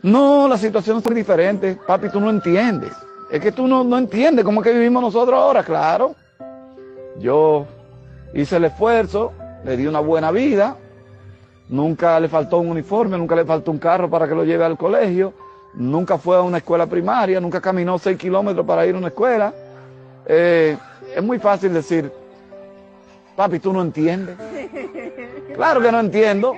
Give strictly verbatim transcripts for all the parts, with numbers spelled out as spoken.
No, la situación es muy diferente. Papi, tú no entiendes. Es que tú no, no entiendes cómo es que vivimos nosotros ahora, claro. Yo hice el esfuerzo, le di una buena vida, nunca le faltó un uniforme, nunca le faltó un carro para que lo lleve al colegio, nunca fue a una escuela primaria, nunca caminó seis kilómetros para ir a una escuela. Eh, es muy fácil decir, papi, tú no entiendes. Claro que no entiendo.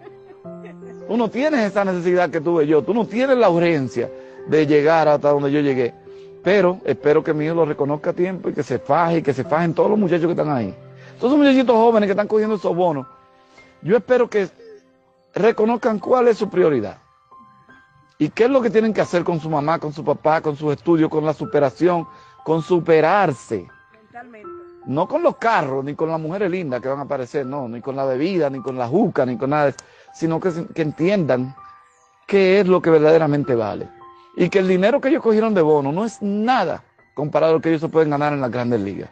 Tú no tienes esa necesidad que tuve yo, tú no tienes la urgencia de llegar hasta donde yo llegué. Pero espero que mi hijo lo reconozca a tiempo y que se faje, y que se fajen todos los muchachos que están ahí. Todos esos muchachitos jóvenes que están cogiendo esos bonos, yo espero que reconozcan cuál es su prioridad. Y qué es lo que tienen que hacer con su mamá, con su papá, con sus estudios, con la superación, con superarse. Mentalmente. No con los carros, ni con las mujeres lindas que van a aparecer, no, ni con la bebida, ni con la juca, ni con nada de eso, sino que, que entiendan qué es lo que verdaderamente vale. Y que el dinero que ellos cogieron de bono no es nada comparado a lo que ellos se pueden ganar en las grandes ligas.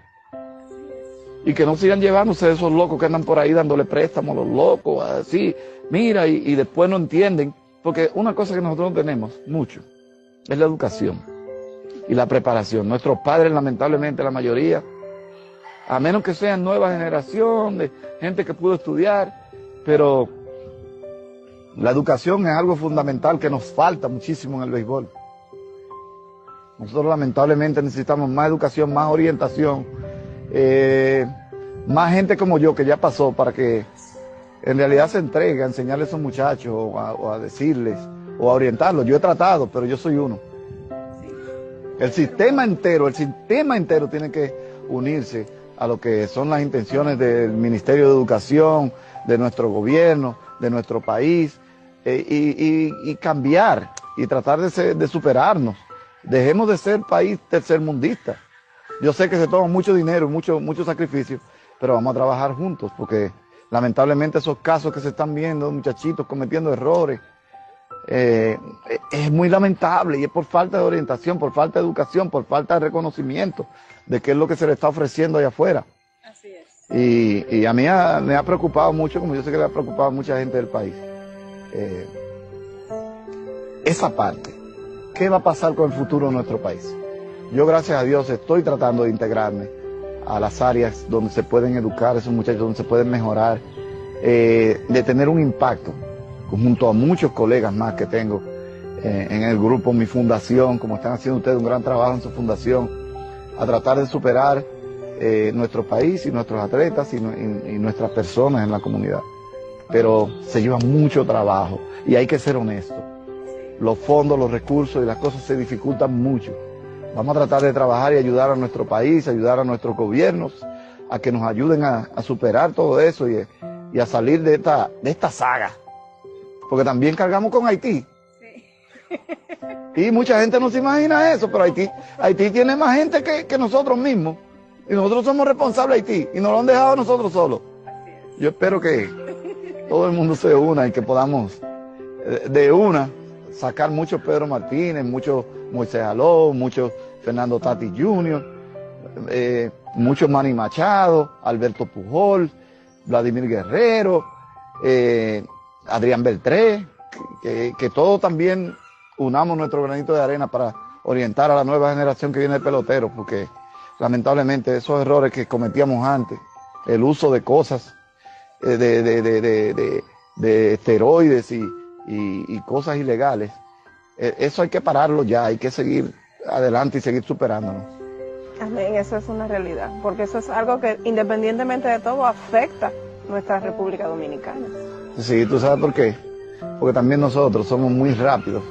Y que no sigan llevándose de esos locos que andan por ahí dándole préstamos a los locos, así, mira, y, y después no entienden. Porque una cosa que nosotros no tenemos mucho es la educación y la preparación. Nuestros padres, lamentablemente, la mayoría, a menos que sean nueva generación, de gente que pudo estudiar, pero la educación es algo fundamental que nos falta muchísimo en el béisbol. Nosotros lamentablemente necesitamos más educación, más orientación, eh, más gente como yo que ya pasó para que en realidad se entregue a enseñarle a esos muchachos o a, o a decirles o a orientarlos. Yo he tratado, pero yo soy uno. El sistema entero, el sistema entero tiene que unirse a lo que son las intenciones del Ministerio de Educación, de nuestro gobierno, de nuestro país, eh, y, y, y cambiar y tratar de, ser, de superarnos. Dejemos de ser país tercermundista. Yo sé que se toma mucho dinero y mucho, mucho sacrificio, pero vamos a trabajar juntos, porque lamentablemente esos casos que se están viendo, muchachitos cometiendo errores, eh, es muy lamentable, y es por falta de orientación, por falta de educación, por falta de reconocimiento de qué es lo que se le está ofreciendo allá afuera. Así es. Y, y a mí ha, me ha preocupado mucho, como yo sé que le ha preocupado a mucha gente del país, eh, esa parte. ¿Qué va a pasar con el futuro de nuestro país? Yo, gracias a Dios, estoy tratando de integrarme a las áreas donde se pueden educar esos muchachos, donde se pueden mejorar, eh, de tener un impacto, junto a muchos colegas más que tengo eh, en el grupo, mi fundación, como están haciendo ustedes un gran trabajo en su fundación, a tratar de superar eh, nuestro país y nuestros atletas y, y, y nuestras personas en la comunidad. Pero se lleva mucho trabajo y hay que ser honestos. Los fondos, los recursos y las cosas se dificultan mucho. Vamos a tratar de trabajar y ayudar a nuestro país, ayudar a nuestros gobiernos, a que nos ayuden a, a superar todo eso y, y a salir de esta, de esta saga. Porque también cargamos con Haití. Sí. Y mucha gente no se imagina eso, pero Haití, Haití tiene más gente que, que nosotros mismos. Y nosotros somos responsables de Haití y nos lo han dejado a nosotros solos. Yo espero que todo el mundo se una y que podamos de una sacar mucho Pedro Martínez, mucho Moisés Aló, mucho Fernando Tatis junior, eh, mucho Manny Machado, Alberto Pujol, Vladimir Guerrero, eh, Adrián Beltré, que, que todos también unamos nuestro granito de arena para orientar a la nueva generación que viene de peloteros, porque lamentablemente esos errores que cometíamos antes, el uso de cosas, eh, de, de, de, de, de, de esteroides y, y, y cosas ilegales, eh, eso hay que pararlo ya, hay que seguir adelante y seguir superándonos. Amén, eso es una realidad, porque eso es algo que independientemente de todo afecta nuestra República Dominicana. Sí, ¿tú sabes por qué? Porque también nosotros somos muy rápidos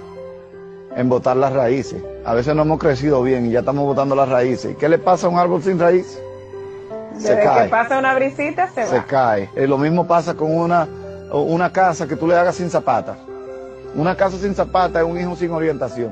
en botar las raíces. A veces no hemos crecido bien y ya estamos botando las raíces. ¿Qué le pasa a un árbol sin raíz? Se Desde cae. que pasa una brisita se, se va. Se cae. Y lo mismo pasa con una, una casa que tú le hagas sin zapata. Una casa sin zapata es un hijo sin orientación.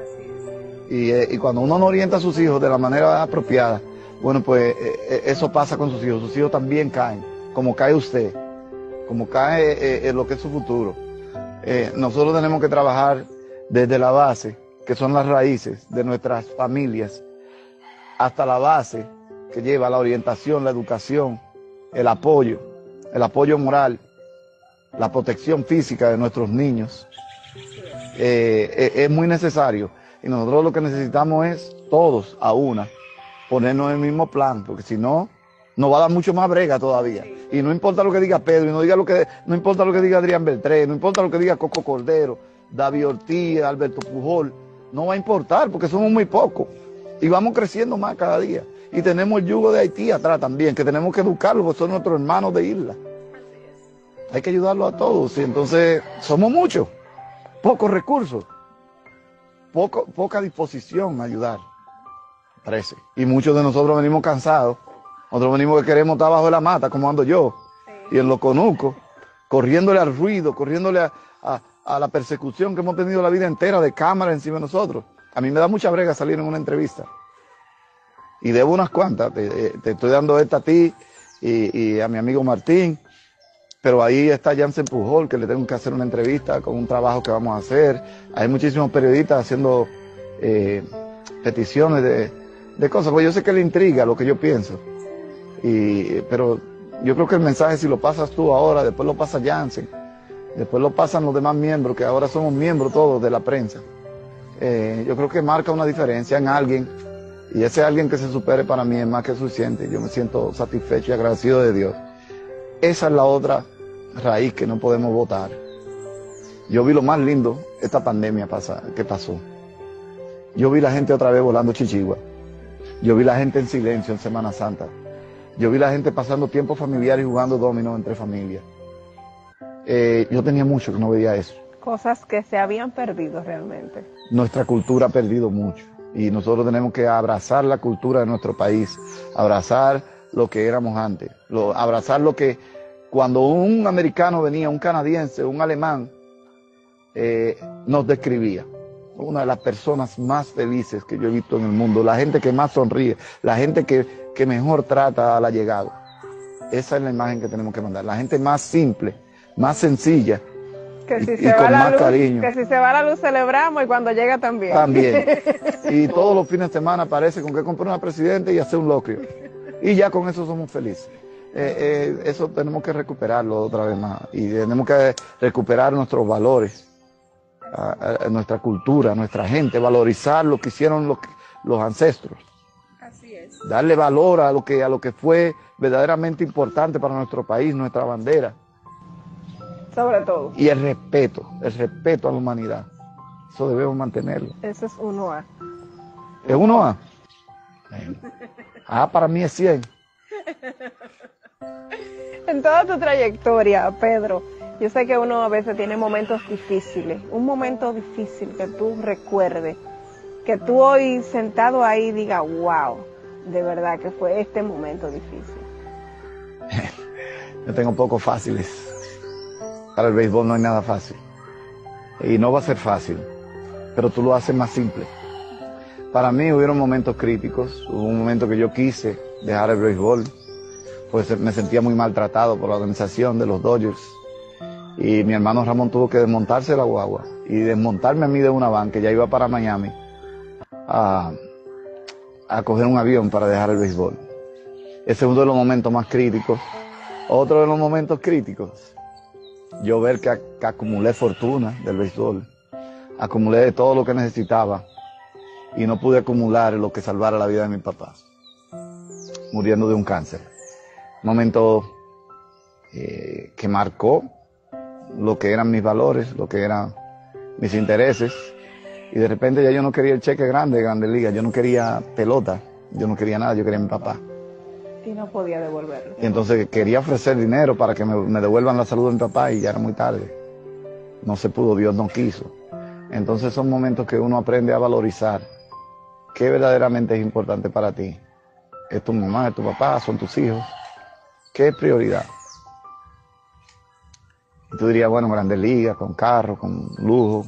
Y, eh, y cuando uno no orienta a sus hijos de la manera apropiada, bueno, pues eh, eso pasa con sus hijos. Sus hijos también caen, como cae usted, como cae eh, eh, lo que es su futuro. Eh, nosotros tenemos que trabajar desde la base, que son las raíces de nuestras familias, hasta la base que lleva la orientación, la educación, el apoyo, el apoyo moral, la protección física de nuestros niños. eh, es, es muy necesario. Y nosotros lo que necesitamos es, todos a una, ponernos en el mismo plan, porque si no, nos va a dar mucho más brega todavía. Y no importa lo que diga Pedro, y no, diga lo que, no importa lo que diga Adrián Beltré, no importa lo que diga Coco Cordero, David Ortiz, Alberto Pujol, no va a importar, porque somos muy pocos. Y vamos creciendo más cada día. Y tenemos el yugo de Haití atrás también, que tenemos que educarlos, porque son nuestros hermanos de isla. Hay que ayudarlos a todos. Y entonces, somos muchos, pocos recursos, poco, poca disposición a ayudar, parece. Y muchos de nosotros venimos cansados. Nosotros venimos que queremos estar abajo de la mata, como ando yo, sí. Y en los conucos, corriéndole al ruido, corriéndole a, a, a la persecución que hemos tenido la vida entera de cámara encima de nosotros. A mí me da mucha brega salir en una entrevista. Y debo unas cuantas. Te, te estoy dando esta a ti y, y a mi amigo Martín. Pero ahí está Jansen Pujol, que le tengo que hacer una entrevista con un trabajo que vamos a hacer. Hay muchísimos periodistas haciendo eh, peticiones de, de cosas. Pues yo sé que le intriga lo que yo pienso. Y, pero yo creo que el mensaje, si lo pasas tú ahora, después lo pasa Jansen, después lo pasan los demás miembros, que ahora somos miembros todos de la prensa. Eh, yo creo que marca una diferencia en alguien, y ese alguien que se supere para mí es más que suficiente. Yo me siento satisfecho y agradecido de Dios. Esa es la otra raíz que no podemos votar. Yo vi lo más lindo esta pandemia pasa, que pasó. Yo vi la gente otra vez volando chichigua. Yo vi la gente en silencio en Semana Santa. Yo vi la gente pasando tiempo familiar y jugando dominó entre familias. Eh, yo tenía mucho que no veía eso. Cosas que se habían perdido realmente. Nuestra cultura ha perdido mucho y nosotros tenemos que abrazar la cultura de nuestro país, abrazar lo que éramos antes, lo, abrazar lo que cuando un americano venía, un canadiense, un alemán, eh, nos describía. Una de las personas más felices que yo he visto en el mundo, la gente que más sonríe, la gente que, que mejor trata al allegado. Esa es la imagen que tenemos que mandar, la gente más simple, más sencilla. Que si, y, se y va con la más luz, cariño. que si se va la luz celebramos y cuando llega también. También. Y todos los fines de semana aparece con que compré una presidente y hacer un locrio. Y ya con eso somos felices. Eh, eh, eso tenemos que recuperarlo otra vez más. Y tenemos que recuperar nuestros valores, a, a nuestra cultura, nuestra gente, valorizar lo que hicieron los, los ancestros. Así es. Darle valor a lo que, a lo que fue verdaderamente importante para nuestro país, nuestra bandera. Sobre todo. Y el respeto, el respeto a la humanidad. Eso debemos mantenerlo. Eso es uno A. ¿Es uno A? Ah, para mí es cien. En toda tu trayectoria, Pedro, yo sé que uno a veces tiene momentos difíciles. Un momento difícil que tú recuerdes, que tú hoy sentado ahí digas, wow, de verdad que fue este momento difícil. Yo tengo pocos fáciles. Para el béisbol no hay nada fácil. Y no va a ser fácil, pero tú lo haces más simple. Para mí hubieron momentos críticos. Hubo un momento que yo quise dejar el béisbol, pues me sentía muy maltratado por la organización de los Dodgers. Y mi hermano Ramón tuvo que desmontarse la guagua y desmontarme a mí de una van que ya iba para Miami a, a coger un avión para dejar el béisbol. Ese es uno de los momentos más críticos. Otro de los momentos críticos, yo ver que, que acumulé fortuna del béisbol, acumulé todo lo que necesitaba y no pude acumular lo que salvara la vida de mi papá, muriendo de un cáncer. Un momento eh, que marcó lo que eran mis valores, lo que eran mis intereses, y de repente ya yo no quería el cheque grande de Grandes Ligas, yo no quería pelota, yo no quería nada, yo quería a mi papá. Y no podía devolverlo. Y entonces quería ofrecer dinero para que me, me devuelvan la salud de mi papá y ya era muy tarde. No se pudo, Dios no quiso. Entonces son momentos que uno aprende a valorizar qué verdaderamente es importante para ti. Es tu mamá, es tu papá, son tus hijos. ¿Qué es prioridad? Y tú dirías, bueno, Grandes Ligas, con carro, con lujo.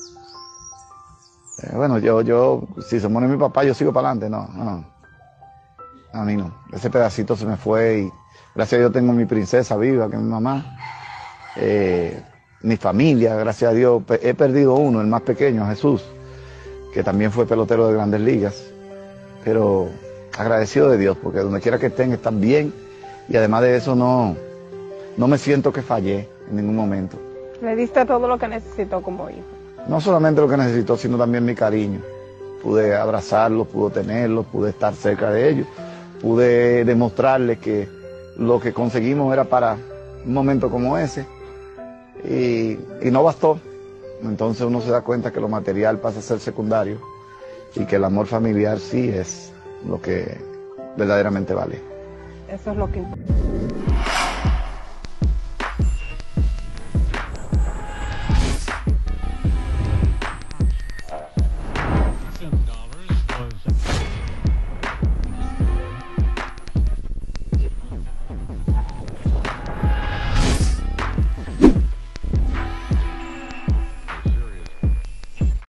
Eh, bueno, yo, yo, si se muere mi papá, yo sigo para adelante. No, no. A mí no. Ese pedacito se me fue y gracias a Dios tengo mi princesa viva, que es mi mamá. Eh, mi familia, gracias a Dios. He perdido uno, el más pequeño, Jesús, que también fue pelotero de Grandes Ligas. Pero agradecido de Dios, porque donde quiera que estén, están bien. Y además de eso, no, no me siento que fallé en ningún momento. Le diste todo lo que necesitó como hijo. no solamente lo que necesitó, sino también mi cariño. Pude abrazarlos, pude tenerlos, pude estar cerca de ellos, pude demostrarles que lo que conseguimos era para un momento como ese, y, y no bastó. Entonces uno se da cuenta que lo material pasa a ser secundario y que el amor familiar sí es lo que verdaderamente vale. Eso es lo que importa.